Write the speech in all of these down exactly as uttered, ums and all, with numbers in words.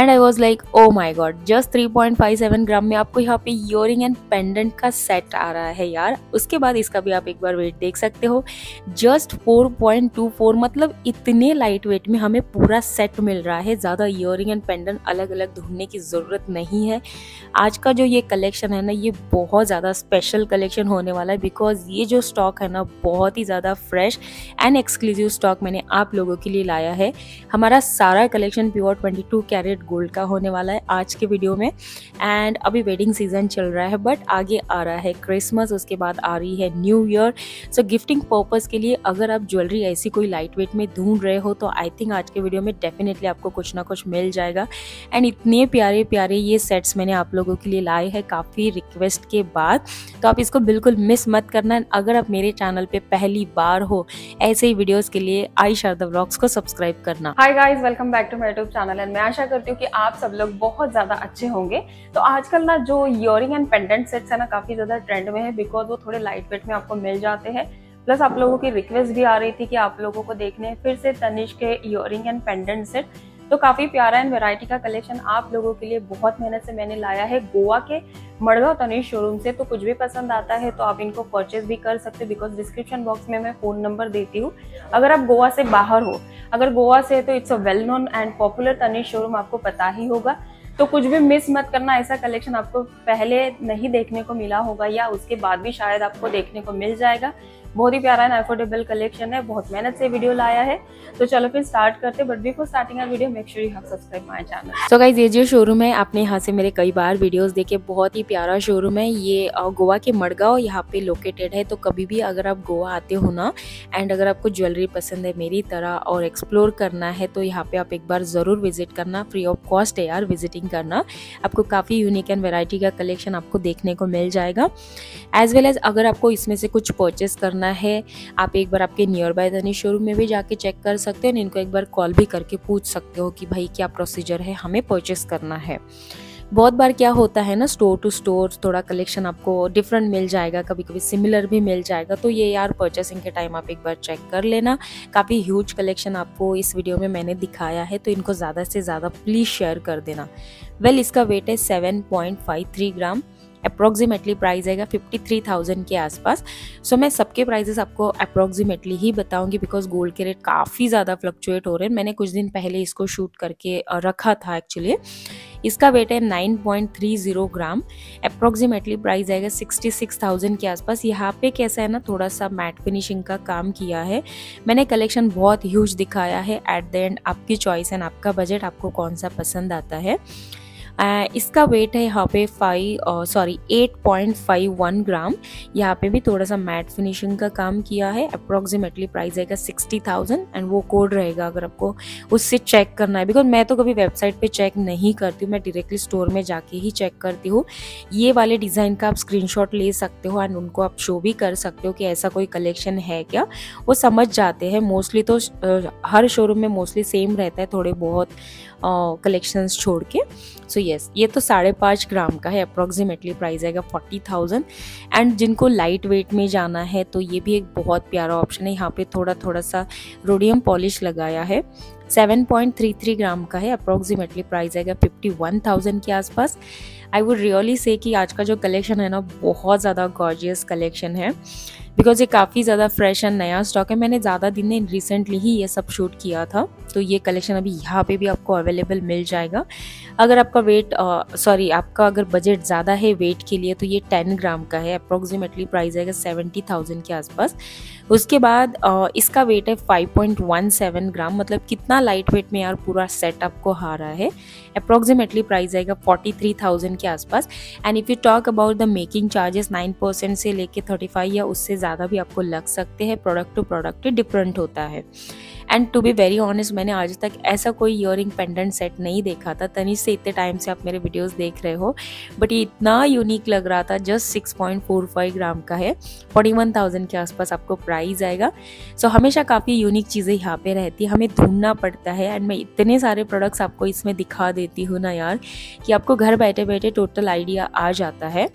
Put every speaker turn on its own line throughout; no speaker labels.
And I was like oh my god, just three point five seven gram में आपको यहाँ पे earring and pendant का set आ रहा है यार। उसके बाद इसका भी आप एक बार वेट देख सकते हो, just four point two four, मतलब इतने लाइट वेट में हमें पूरा सेट मिल रहा है। ज़्यादा ईयरिंग एंड पेंडेंट अलग अलग ढूंढने की ज़रूरत नहीं है। आज का जो ये कलेक्शन है ना, ये बहुत ज़्यादा स्पेशल कलेक्शन होने वाला है, बिकॉज ये जो स्टॉक है ना बहुत ही ज़्यादा फ्रेश एंड एक्सक्लूसिव स्टॉक मैंने आप लोगों के लिए लाया है। हमारा सारा collection pure twenty two carat gold का होने वाला है आज के वीडियो में। एंड अभी वेडिंग सीजन चल रहा है, बट आगे आ रहा है क्रिसमस, उसके बाद आ रही है new year. So gifting purpose के लिए अगर आप ज्वेलरी ऐसी कोई लाइट वेट में ढूंढ रहे हो तो आई थिंक आज के वीडियो में डेफिनेटली आपको कुछ ना कुछ मिल जाएगा। एंड इतने प्यारे प्यारे ये सेट्स मैंने आप लोगों के लिए लाए हैं काफ़ी रिक्वेस्ट के बाद, तो आप इसको बिल्कुल मिस मत करना। अगर आप मेरे चैनल पे पहली बार हो ऐसे ही वीडियोस के लिए आई शारदा व्लॉग्स को सब्सक्राइब करना।
Hi guys, welcome back to my YouTube channel and मैं आशा करती हूँ कि आप सब लोग बहुत ज़्यादा अच्छे होंगे। तो आजकल ना जो ईयरिंग एंड पेंडेंट सेट्स है ना काफ़ी ज़्यादा ट्रेंड में है, बिकॉज वो थोड़े लाइट वेट में आपको मिल जाते हैं। प्लस आप लोगों की रिक्वेस्ट भी आ रही थी कि आप लोगों को देखने फिर से तनिष्क के ईयरिंग एंड पेंडेंट सेट। तो काफ़ी प्यारा एंड वैरायटी का कलेक्शन आप लोगों के लिए बहुत मेहनत से मैंने लाया है गोवा के मड़गांव तनिष्क शोरूम से। तो कुछ भी पसंद आता है तो आप इनको परचेज भी कर सकते हो, बिकॉज डिस्क्रिप्शन बॉक्स में मैं फ़ोन नंबर देती हूँ। अगर आप गोवा से बाहर हो, अगर गोवा से तो it's a well known and popular Tanishq showroom, आपको पता ही होगा। तो कुछ भी मिस मत करना, ऐसा कलेक्शन आपको पहले नहीं देखने को मिला होगा या उसके बाद भी शायद आपको देखने को मिल जाएगा। बहुत ही प्यारा एंड अफोर्डेबल कलेक्शन है, बहुत मेहनत से वीडियो लाया है। तो चलो फिर स्टार्ट करते हैं, but before starting our video make sure you have subscribe my channel.
So guys, ये जो शोरूम है आपने यहाँ से मेरे कई बार वीडियोस देखे, बहुत ही प्यारा शोरूम है। ये गोवा के मड़गांव यहाँ पे लोकेटेड है। तो कभी भी अगर आप गोवा आते हो ना एंड अगर आपको ज्वेलरी पसंद है मेरी तरह और एक्सप्लोर करना है तो यहाँ पे आप एक बार ज़रूर विजिट करना। फ्री ऑफ कॉस्ट है यार विजिटिंग करना। आपको काफ़ी यूनिक एंड वेराइटी का कलेक्शन आपको देखने को मिल जाएगा। एज वेल एज अगर आपको इसमें से कुछ परचेस करना है, आप एक बार आपके नियर बाय तनिष्क शोरूम में भी जाके चेक कर सकते हो। इनको एक बार कॉल भी करके पूछ सकते हो कि भाई क्या प्रोसीजर है, हमें परचेस करना है। बहुत बार क्या होता है ना, स्टोर टू स्टोर थोड़ा कलेक्शन आपको डिफरेंट मिल जाएगा, कभी कभी सिमिलर भी मिल जाएगा। तो ये यार परचेसिंग के टाइम आप एक बार चेक कर लेना। काफ़ी ह्यूज कलेक्शन आपको इस वीडियो में मैंने दिखाया है, तो इनको ज़्यादा से ज़्यादा प्लीज़ शेयर कर देना। वेल well, इसका वेट है seven point five three gram. Approximately price आएगा फिफ्टी थ्री थाउजेंड के आसपास। सो so, मैं सबके प्राइजेस आपको अप्रोक्सीमेटली ही बताऊंगी, बिकॉज गोल्ड के रेट काफ़ी ज़्यादा फ्लक्चुएट हो रहे हैं। मैंने कुछ दिन पहले इसको शूट करके रखा था एक्चुअली। इसका वेट है nine point three zero gram. Approximately price आएगा सिक्सटी सिक्स थाउजेंड के आसपास। यहाँ पे कैसा है ना, थोड़ा सा मैट फिनिशिंग का काम किया है। मैंने कलेक्शन बहुत ह्यूज दिखाया है। एट द एंड आपकी चॉइस एंड आपका बजट, आपको कौन सा पसंद आता है। Uh, इसका वेट है यहाँ पे five sorry eight point five one gram. यहाँ पे भी थोड़ा सा मैट फिनिशिंग का काम किया है। अप्रोक्सीमेटली प्राइस आएगा सिक्सटी थाउजेंड एंड वो कोड रहेगा अगर आपको उससे चेक करना है, बिकॉज मैं तो कभी वेबसाइट पे चेक नहीं करती हूँ, मैं डायरेक्टली स्टोर में जाके ही चेक करती हूँ। ये वाले डिज़ाइन का आप स्क्रीनशॉट ले सकते हो एंड उनको आप शो भी कर सकते हो कि ऐसा कोई कलेक्शन है क्या। वो समझ जाते हैं मोस्टली, तो uh, हर शोरूम में मोस्टली सेम रहता है, थोड़े बहुत कलेक्शंस uh, छोड़ के। सो so, यस yes, ये तो साढ़े पाँच ग्राम का है। अप्रोक्सीमेटली प्राइस आएगा फोर्टी थाउजेंड। एंड जिनको लाइट वेट में जाना है तो ये भी एक बहुत प्यारा ऑप्शन है। यहाँ पे थोड़ा थोड़ा सा रोडियम पॉलिश लगाया है। Seven point three three gram का है। अप्रोक्सीमेटली प्राइस आएगा फिफ्टी वन थाउजेंड के आसपास। आई वुड रियली से कि आज का जो कलेक्शन है ना बहुत ज़्यादा गॉर्जियस कलेक्शन है, बिकॉज ये काफ़ी ज़्यादा फ्रेश एंड नया स्टॉक है। मैंने ज़्यादा दिन में रिसेंटली ही ये सब शूट किया था, तो ये कलेक्शन अभी यहाँ पे भी आपको अवेलेबल मिल जाएगा। अगर आपका वेट सॉरी आपका अगर बजट ज़्यादा है वेट के लिए तो ये टेन ग्राम का है। अप्रोक्सीमेटली प्राइस आएगा सेवेंटी थाउजेंड के आसपास। उसके बाद uh, इसका वेट है five point one seven gram. मतलब कितना लाइट वेट में यार पूरा सेट आपको आ रहा है। अप्रोक्सीमेटली प्राइस आएगा फोर्टी थ्री थाउजेंड के आसपास। And if you talk about the making charges, nine percent से लेके थर्टी फाइव या उससे ज़्यादा भी आपको लग सकते हैं। प्रोडक्ट टू प्रोडक्ट डिफरेंट होता है। And to be very honest, मैंने आज तक ऐसा कोई ईयरिंग पेंडेंट सेट नहीं देखा था। तनिष्क से इतने टाइम से आप मेरे वीडियोस देख रहे हो, बट ये इतना यूनिक लग रहा था। Just six point four five gram का है। फोर्टी वन थाउजेंड के आसपास आपको प्राइस आएगा। सो so, हमेशा काफ़ी यूनिक चीज़ें यहाँ पे रहती है, हमें ढूंढना पड़ता है। एंड मैं इतने सारे प्रोडक्ट्स आपको इसमें दिखा देती हूँ ना यार कि आपको घर बैठे बैठे टोटल आइडिया आ जाता है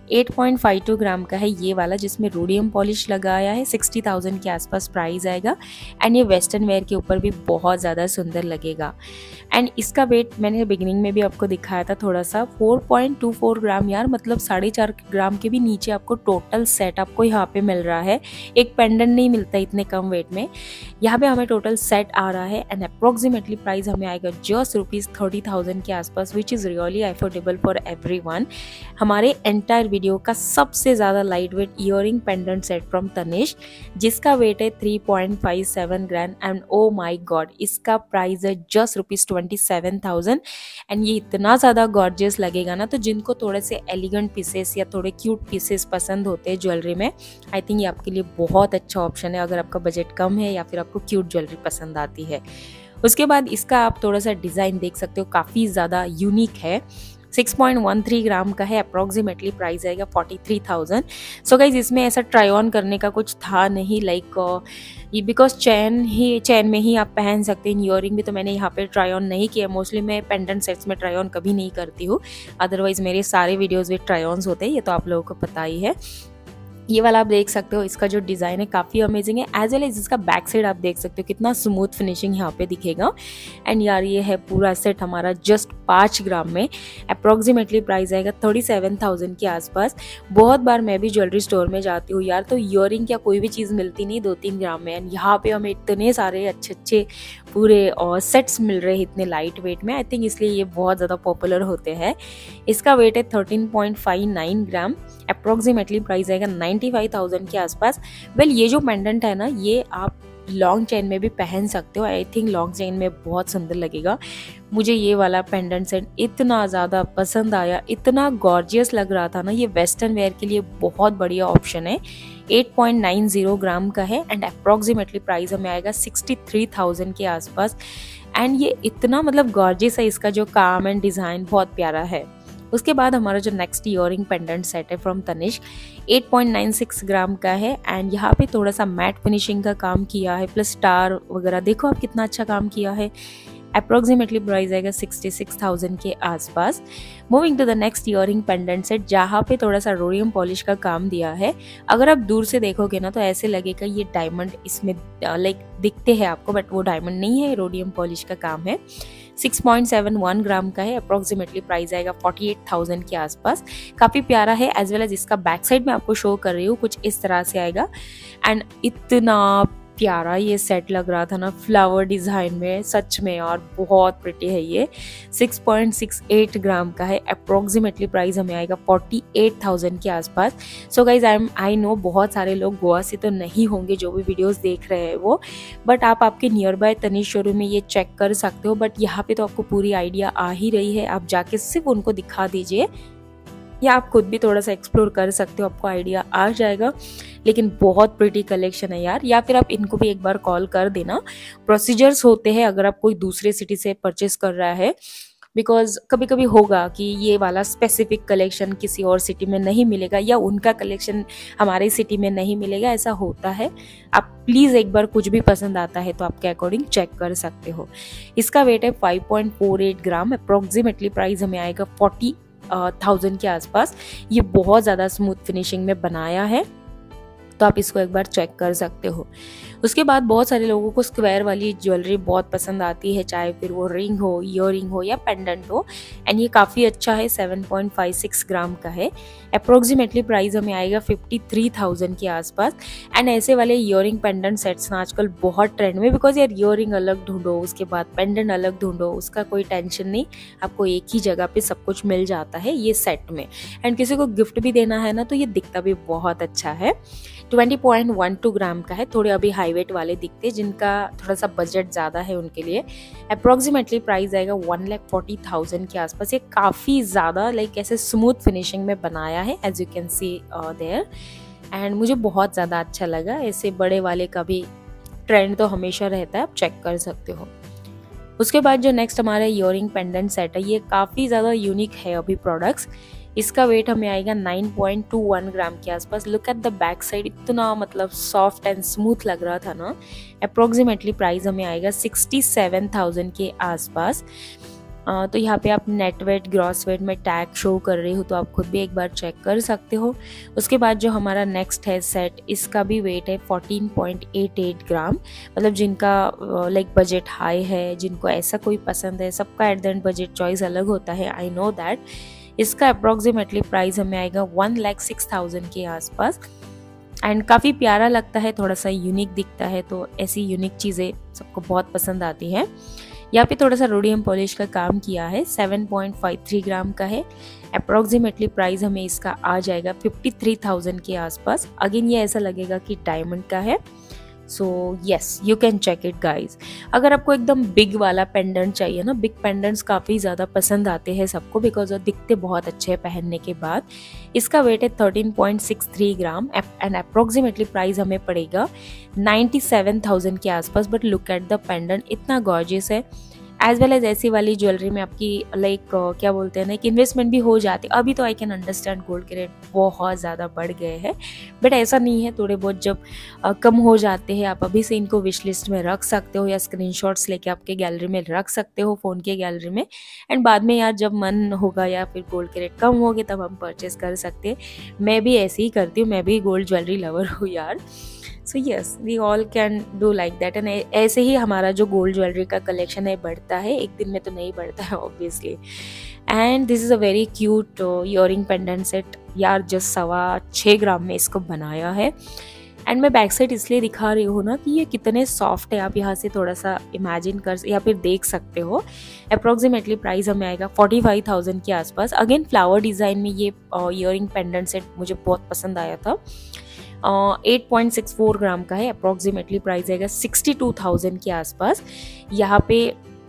eight point five two gram का है ये वाला, जिसमें रोडियम पॉलिश लगाया है। सिक्सटी थाउजेंड के आसपास प्राइस आएगा एंड ये वेस्टर्न वेयर के ऊपर भी बहुत ज़्यादा सुंदर लगेगा। एंड इसका वेट मैंने बिगिनिंग में भी आपको दिखाया था थोड़ा सा, four point two four gram यार, मतलब साढ़े चार ग्राम के भी नीचे आपको टोटल सेट आपको यहाँ पे मिल रहा है। एक पेंडेंट नहीं मिलता इतने कम वेट में, यहाँ पे हमें टोटल सेट आ रहा है एंड अप्रोक्सीमेटली प्राइस हमें आएगा जस्ट रुपीज़ थर्टी थाउजेंड के आसपास, which is really affordable for everyone. हमारे एंटायर वीडियो का सबसे ज़्यादा light weight earring pendant set from Tanishq, जिसका वेट है three point five seven gram and oh my god इसका प्राइस है just rupees twenty seven thousand. And ये इतना ज़्यादा गॉर्जियस लगेगा ना, तो जिनको थोड़े से एलिगेंट पीसेस या थोड़े क्यूट पीसेस पसंद होते हैं ज्वेलरी में, आई थिंक ये आपके लिए बहुत अच्छा ऑप्शन है अगर आपका बजट कम है या फिर आपको क्यूट ज्वेलरी पसंद आती है। उसके बाद इसका आप थोड़ा सा डिज़ाइन देख सकते हो, काफ़ी ज़्यादा यूनिक है। Six point one three gram का है, अप्रॉक्सीमेटली प्राइस आएगा forty three thousand. So guys इसमें ऐसा ट्राई ऑन करने का कुछ था नहीं, लाइक ये बिकॉज चैन ही चैन में ही आप पहन सकते हैं। ईयरिंग भी तो मैंने यहाँ पे ट्राई ऑन नहीं किया, मोस्टली मैं पेंडेंट सेट्स में ट्राई ऑन कभी नहीं करती हूँ, अदरवाइज मेरे सारे वीडियोज़ में ट्राई ऑन्स होते हैं, ये तो आप लोगों को पता ही है। ये वाला आप देख सकते हो, इसका जो डिज़ाइन है काफ़ी अमेजिंग है, एज वेल एज इसका बैक साइड आप देख सकते हो कितना स्मूथ फिनिशिंग यहाँ पे दिखेगा। एंड यार ये है पूरा सेट हमारा जस्ट पाँच ग्राम में, अप्रॉक्सीमेटली प्राइस आएगा थर्टी सेवन थाउजेंड के आसपास। बहुत बार मैं भी ज्वेलरी स्टोर में जाती हूँ यार, तो ईयरिंग या कोई भी चीज़ मिलती नहीं दो तीन ग्राम में, एंड यहाँ पे हमें इतने सारे अच्छे अच्छे पूरे और सेट्स मिल रहे हैं इतने लाइट वेट में। आई थिंक इसलिए ये बहुत ज़्यादा पॉपुलर होते हैं। इसका वेट है thirteen point five nine gram, approximately price आएगा नाइन्टी फाइव थाउजेंड के आसपास। वेल well, ये जो पेंडेंट है ना, ये आप लॉन्ग चेन में भी पहन सकते हो, आई थिंक लॉन्ग चेन में बहुत सुंदर लगेगा। मुझे ये वाला पेंडेंट सेट इतना ज़्यादा पसंद आया, इतना गॉर्जियस लग रहा था ना, ये वेस्टर्न वेयर के लिए बहुत बढ़िया ऑप्शन है। Eight point nine zero gram का है एंड अप्रॉक्सीमेटली प्राइस हमें आएगा सिक्सटी थ्री थाउजेंड के आसपास। एंड ये इतना मतलब गॉर्जियस है, इसका जो काम एंड डिज़ाइन बहुत प्यारा है। उसके बाद हमारा जो नेक्स्ट ईयरिंग पेंडेंट सेट है from Tanishq, eight point nine six gram का है एंड यहाँ पे थोड़ा सा मैट फिनिशिंग का काम किया है, प्लस स्टार वगैरह देखो आप कितना अच्छा काम किया है। अप्रोक्सीमेटली प्राइस आएगा सिक्सटी सिक्स थाउजेंड के आसपास। Moving to the next earring pendant set, जहाँ पे थोड़ा सा रोडियम पॉलिश का काम दिया है। अगर आप दूर से देखोगे ना तो ऐसे लगेगा ये डायमंड इसमें लाइक दिखते हैं आपको, बट वो डायमंड नहीं है, रोडियम पॉलिश का काम है। Six point seven one gram का है, अप्रोक्सीमेटली प्राइस आएगा फोर्टी एट थाउजेंड के आसपास। काफ़ी प्यारा है, एज वेल एज इसका बैक साइड में आपको शो कर रही हूँ, कुछ इस तरह से आएगा। एंड इतना प्यारा ये सेट लग रहा था ना फ्लावर डिज़ाइन में, सच में और बहुत प्रिटी है ये। Six point six eight gram का है, अप्रोक्सीमेटली प्राइस हमें आएगा फोर्टी एट थाउजेंड के आसपास। So guys I am I know बहुत सारे लोग गोवा से तो नहीं होंगे जो भी वीडियोस देख रहे हैं वो, बट आप आपके नियर बाय तनिष्क शोरूम में ये चेक कर सकते हो। बट यहाँ पे तो आपको पूरी आइडिया आ ही रही है, आप जाके सिर्फ उनको दिखा दीजिए या आप खुद भी थोड़ा सा एक्सप्लोर कर सकते हो, आपको आइडिया आ जाएगा। लेकिन बहुत प्रिटी कलेक्शन है यार, या फिर आप इनको भी एक बार कॉल कर देना। प्रोसीजर्स होते हैं अगर आप कोई दूसरे सिटी से परचेस कर रहा है, बिकॉज कभी कभी होगा कि ये वाला स्पेसिफिक कलेक्शन किसी और सिटी में नहीं मिलेगा या उनका कलेक्शन हमारे सिटी में नहीं मिलेगा, ऐसा होता है। आप प्लीज़ एक बार कुछ भी पसंद आता है तो आपके अकॉर्डिंग चेक कर सकते हो। इसका वेट है five point four eight gram, approximately price हमें आएगा फोर्टी थाउजेंड के आसपास। ये बहुत ज़्यादा स्मूथ फिनिशिंग में बनाया है, तो आप इसको एक बार चेक कर सकते हो। उसके बाद बहुत सारे लोगों को स्क्वायर वाली ज्वेलरी बहुत पसंद आती है, चाहे फिर वो रिंग हो, ईयरिंग हो या पेंडेंट हो, एंड ये काफ़ी अच्छा है। Seven point five six gram का है, अप्रोक्सीमेटली प्राइस हमें आएगा फिफ्टी थ्री थाउजेंड के आसपास। एंड ऐसे वाले ईयरिंग पेंडेंट सेट्स ना आजकल बहुत ट्रेंड में, बिकॉज यार ईयरिंग अलग ढूंढो, उसके बाद पेंडेंट अलग ढूंढो, उसका कोई टेंशन नहीं, आपको एक ही जगह पे सब कुछ मिल जाता है ये सेट में। एंड किसी को गिफ्ट भी देना है ना तो ये दिखता भी बहुत अच्छा है। Twenty point one two gram का है, थोड़े अभी हाई वेट वाले दिखते हैं जिनका थोड़ा सा बजट ज़्यादा है उनके लिए। अप्रोक्सीमेटली प्राइस आएगा वन लाख फोर्टी थाउजेंड के आसपास। ये काफ़ी ज़्यादा लाइक ऐसे स्मूथ फिनिशिंग में बनाया है, as you can see there, and मुझे बहुत ज़्यादा अच्छा लगा। ऐसे बड़े वाले का भी ट्रेंड तो हमेशा रहता है, आप चेक कर सकते हो। उसके बाद जो नेक्स्ट हमारा ईयरिंग पेंडेंट सेट है, ये काफ़ी ज़्यादा यूनिक है अभी प्रोडक्ट्स। इसका वेट हमें आएगा nine point two one gram के आसपास। Look at the back side, इतना मतलब सॉफ्ट एंड स्मूथ लग रहा था ना। अप्रोक्सीमेटली प्राइस हमें आएगा सिक्सटी सेवन थाउजेंड के आसपास। तो यहाँ पे आप नेट वेट ग्रॉस वेट में टैग शो कर रही हूँ, तो आप खुद भी एक बार चेक कर सकते हो। उसके बाद जो हमारा नेक्स्ट है सेट, इसका भी वेट है fourteen point eight eight gram. मतलब जिनका लाइक बजट हाई है, जिनको ऐसा कोई पसंद है, सबका at the end budget choice अलग होता है, आई नो दैट। इसका अप्रॉक्सीमेटली प्राइस हमें आएगा वन लैख सिक्स थाउजेंड के आसपास। एंड काफ़ी प्यारा लगता है, थोड़ा सा यूनिक दिखता है, तो ऐसी यूनिक चीज़ें सबको बहुत पसंद आती हैं। यहाँ पे थोड़ा सा रोडियम पॉलिश का काम किया है, seven point five three gram का है। अप्रॉक्सीमेटली प्राइस हमें इसका आ जाएगा फिफ्टी थ्री थाउजेंड के आसपास। अगेन ये ऐसा लगेगा कि डायमंड का है। So yes, you can check it guys. अगर आपको एकदम बिग वाला पेंडेंट चाहिए ना, बिग पेंडेंट्स काफ़ी ज़्यादा पसंद आते हैं सबको, बिकॉज वो दिखते बहुत अच्छे हैं पहनने के बाद। इसका वेट है thirteen point six three gram and approximately price हमें पड़ेगा नाइन्टी सेवन थाउजेंड के आसपास। But look at the pendant, इतना गॉर्जियस है। एज वेल एज ऐसी वाली ज्वेलरी में आपकी लाइक like, क्या बोलते हैं ना, कि इन्वेस्टमेंट भी हो जाती है। अभी तो आई कैन अंडरस्टैंड गोल्ड के रेट बहुत ज़्यादा बढ़ गए हैं, बट ऐसा नहीं है। थोड़े बहुत जब आ, कम हो जाते हैं, आप अभी से इनको विश लिस्ट में रख सकते हो या स्क्रीनशॉट्स लेके आपके गैलरी में रख सकते हो, फ़ोन के गैलरी में। एंड बाद में यार जब मन होगा या फिर गोल्ड के रेट कम हो गए तब हम परचेस कर सकते हैं। मैं भी ऐसे ही करती हूँ, मैं भी गोल्ड ज्वेलरी लवर हूँ यार। So yes, we all can do like that. And ऐसे ही हमारा जो गोल्ड ज्वेलरी का कलेक्शन है बढ़ता है, एक दिन में तो नहीं बढ़ता है obviously. And this is a very cute earring pendant set यार, जस्ट सवा छः ग्राम में इसको बनाया है। एंड मैं बैक साइड इसलिए दिखा रही हूँ ना कि ये कितने सॉफ्ट है, आप यहाँ से थोड़ा सा इमेजिन कर या फिर देख सकते हो। अप्रॉक्सीमेटली प्राइस हमें आएगा फोर्टी फाइव थाउजेंड के आसपास। अगेन फ्लावर डिज़ाइन में ये ईयरिंग पेंडेंट सेट मुझे बहुत पसंद आया था। Eight point six four gram का है। अप्रॉक्सीमेटली प्राइस आएगा सिक्सटी टू थाउजेंड के आसपास। यहाँ पे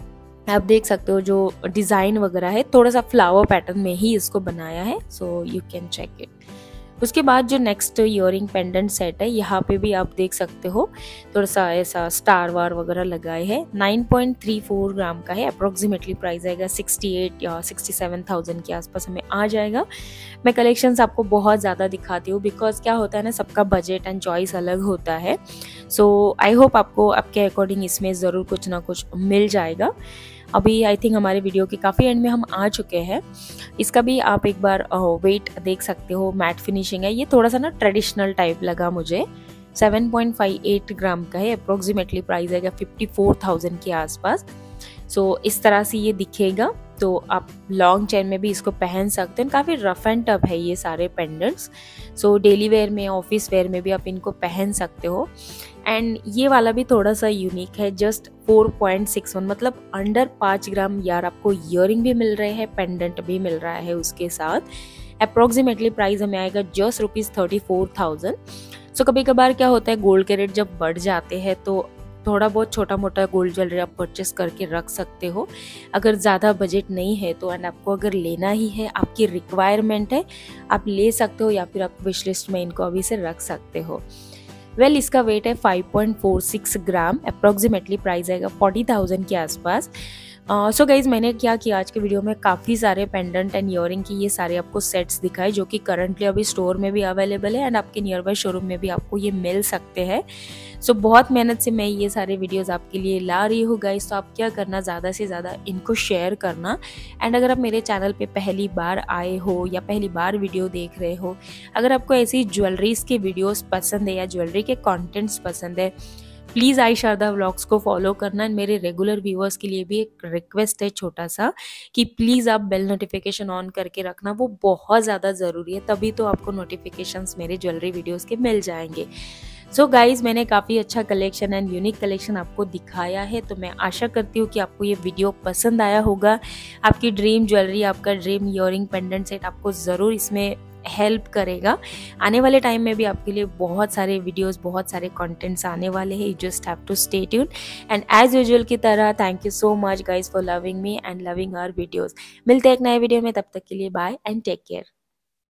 आप देख सकते हो जो डिज़ाइन वगैरह है, थोड़ा सा फ्लावर पैटर्न में ही इसको बनाया है। So you can check it. उसके बाद जो नेक्स्ट ईयरिंग पेंडेंट सेट है, यहाँ पे भी आप देख सकते हो थोड़ा सा ऐसा स्टार वार वगैरह लगाए हैं। Nine point three four gram का है। अप्रॉक्सीमेटली प्राइस आएगा सिक्सटी एट या सिक्सटी सेवन थाउजेंड के आसपास हमें आ जाएगा। मैं कलेक्शंस आपको बहुत ज़्यादा दिखाती हूँ, बिकॉज क्या होता है ना, सबका बजट एंड चॉइस अलग होता है। सो आई होप आपको आपके अकॉर्डिंग इसमें ज़रूर कुछ ना कुछ मिल जाएगा। अभी आई थिंक हमारे वीडियो के काफ़ी एंड में हम आ चुके हैं। इसका भी आप एक बार वेट देख सकते हो, मैट फिनिशिंग है। ये थोड़ा सा ना ट्रेडिशनल टाइप लगा मुझे। Seven point five eight gram का है। अप्रोक्सीमेटली प्राइस आएगा फिफ्टी फोर थाउजेंड के आसपास। सो so, इस तरह से ये दिखेगा। तो आप लॉन्ग चेन में भी इसको पहन सकते हैं। काफ़ी रफ एंड टफ है ये सारे पेंडेंट्स। सो डेली वेयर में, ऑफिस वेयर में भी आप इनको पहन सकते हो। एंड ये वाला भी थोड़ा सा यूनिक है, just four point six one, मतलब अंडर पाँच ग्राम यार आपको ईयरिंग भी मिल रहे हैं, पेंडेंट भी मिल रहा है उसके साथ। अप्रॉक्सीमेटली प्राइस हमें आएगा just rupees thirty four thousand. So कभी कभार क्या होता है, गोल्ड के रेट जब बढ़ जाते हैं तो थोड़ा बहुत छोटा मोटा गोल्ड ज्वेलरी आप परचेस करके रख सकते हो। अगर ज़्यादा बजट नहीं है तो, एंड आपको अगर लेना ही है, आपकी रिक्वायरमेंट है, आप ले सकते हो या फिर आप विश लिस्ट में इनको अभी से रख सकते हो। वेल well, इसका वेट है five point four six gram. Approximately price आएगा फोर्टी थाउजेंड के आसपास। सो uh, गाइज so मैंने क्या किया आज के वीडियो में, काफ़ी सारे पेंडेंट एंड ईयरिंग की ये सारे आपको सेट्स दिखाए, जो कि करंटली अभी स्टोर में भी अवेलेबल है एंड आपके नियर बाय शोरूम में भी आपको ये मिल सकते हैं। सो so, बहुत मेहनत से मैं ये सारे वीडियोस आपके लिए ला रही हूँ गाइज। तो आप क्या करना, ज़्यादा से ज़्यादा इनको शेयर करना। एंड अगर आप मेरे चैनल पे पहली बार आए हो या पहली बार वीडियो देख रहे हो, अगर आपको ऐसी ज्वेलरीज के वीडियोस पसंद है या ज्वेलरी के कंटेंट्स पसंद है, प्लीज़ आई शारदा व्लॉग्स को फॉलो करना। एंड मेरे रेगुलर व्यूअर्स के लिए भी एक रिक्वेस्ट है छोटा सा, कि प्लीज़ आप बेल नोटिफिकेशन ऑन करके रखना, वो बहुत ज़्यादा ज़रूरी है, तभी तो आपको नोटिफिकेशंस मेरे ज्वेलरी वीडियोस के मिल जाएंगे। सो so गाइज, मैंने काफ़ी अच्छा कलेक्शन एंड यूनिक कलेक्शन आपको दिखाया है, तो मैं आशा करती हूँ कि आपको ये वीडियो पसंद आया होगा। आपकी ड्रीम ज्वेलरी, आपका ड्रीम ईयरिंग पेंडेंट सेट आपको ज़रूर इसमें हेल्प करेगा। आने वाले टाइम में भी आपके लिए बहुत सारे वीडियोस, बहुत सारे कंटेंट्स आने वाले हैं। You just have to stay tune. And as usual की तरह, thank you so much guys for loving me and loving our videos. मिलते हैं एक नए वीडियो में, तब तक के लिए बाय एंड टेक केयर।